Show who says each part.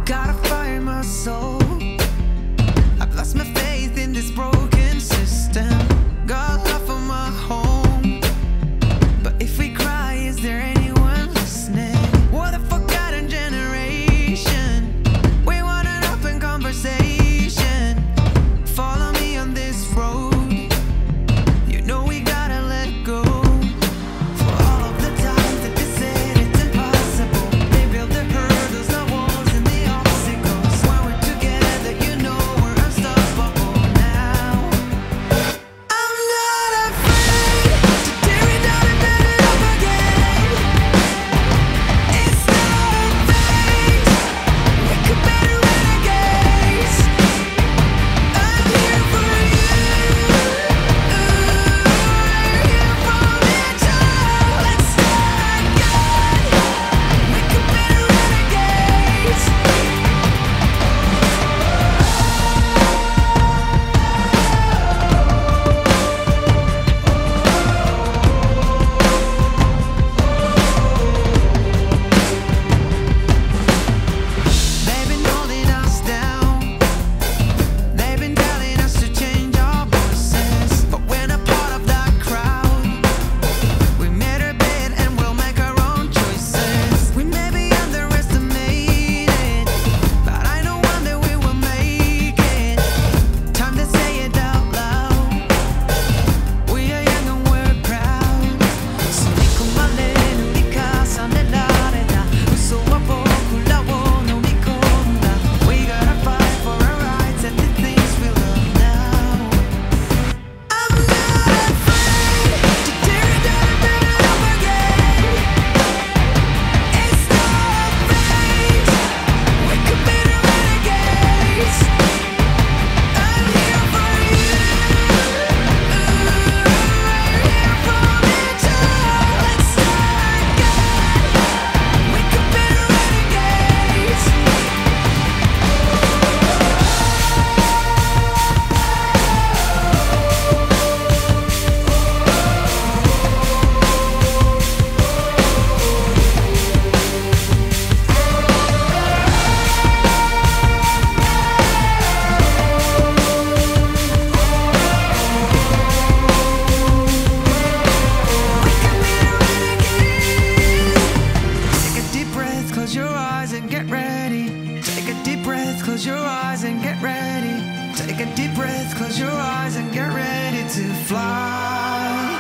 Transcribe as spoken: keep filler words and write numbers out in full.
Speaker 1: Gotta find my soul. I've lost my faith in this broken system. Got love for my home, but if we cry, is there anyone listening? What a forgotten generation. We want an open conversation. Follow me on this road. You know we gotta let go. For all of the times that they said it's impossible, they built the hurdles, the walls, and the obstacles. When we're together, you know we're unstoppable now. I'm not afraid to tear it down and build it up again. It's not a fate. We could be renegades. I'm here for you. We're here for each other. Let's start again. We could be renegades. They've been holding us down. They've been telling us to change our voices, but we're not part of that crowd. We made our bed and we'll make our own choices. We may be underestimated, but I know one day we will make it. Time to say it out loud. We are young and we're proud. Sono come l'unica sanell'aria. Uso a poco la non mi conta. We gotta fight for our rights and the things we love now. I'm not afraid to tear it down and build it up again. It's not a fate. We could be the renegades. I'm here for you. We're here for each other. Let's start again. We could be the renegades. Take a deep breath, close your eyes and get ready. Take a deep breath, close your eyes and get ready. Take a deep breath, close your eyes and get ready to fly.